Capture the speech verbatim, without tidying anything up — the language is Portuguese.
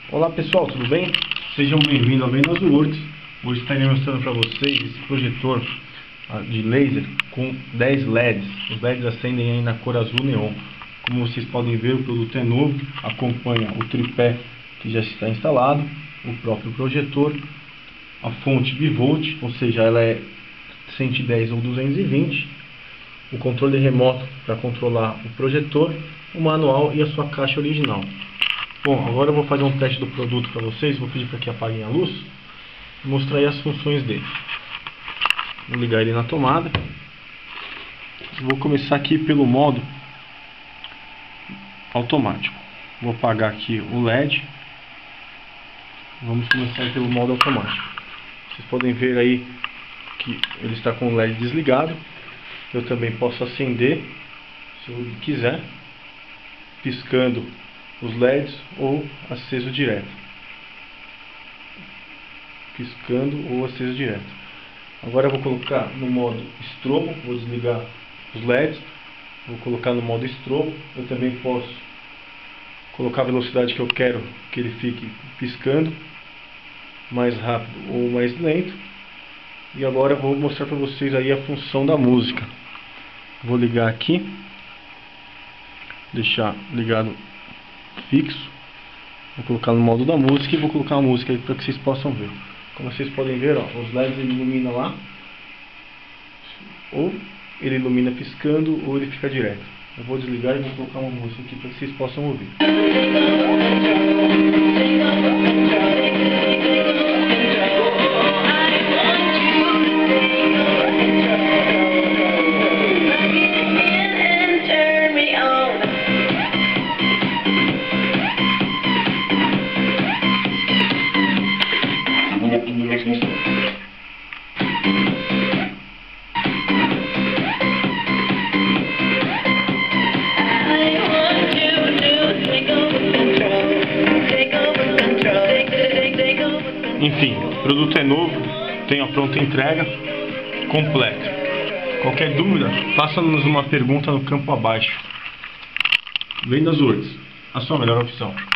Olá pessoal, tudo bem? Sejam bem-vindos ao Vendas Works. Hoje estarei mostrando para vocês esse projetor de laser com dez L E Ds. Os L E Ds acendem aí na cor azul neon. Como vocês podem ver, o produto é novo, acompanha o tripé que já está instalado, o próprio projetor, a fonte bivolt, ou seja, ela é cento e dez ou duzentos e vinte, o controle remoto para controlar o projetor, o manual e a sua caixa original. Bom, agora eu vou fazer um teste do produto para vocês. Vou pedir para que apaguem a luz e mostrar aí as funções dele. Vou ligar ele na tomada. Vou começar aqui pelo modo automático. Vou apagar aqui o L E D. Vamos começar pelo modo automático. Vocês podem ver aí que ele está com o L E D desligado. Eu também posso acender, se eu quiser, piscando os L E Ds ou aceso direto. Piscando ou aceso direto. Agora eu vou colocar no modo strobo, vou desligar os L E Ds, vou colocar no modo strobo. Eu também posso colocar a velocidade que eu quero que ele fique piscando, mais rápido ou mais lento. E agora eu vou mostrar para vocês aí a função da música. Vou ligar aqui, deixar ligado fixo, vou colocar no modo da música e vou colocar a música aí para que vocês possam ver. Como vocês podem ver, ó, os L E Ds ele ilumina lá, ou ele ilumina piscando, ou ele fica direto. Eu vou desligar e vou colocar uma música aqui para que vocês possam ouvir. Enfim, o produto é novo, tem a pronta entrega completa. Qualquer dúvida, faça-nos uma pergunta no campo abaixo. Vendas Works, a sua melhor opção.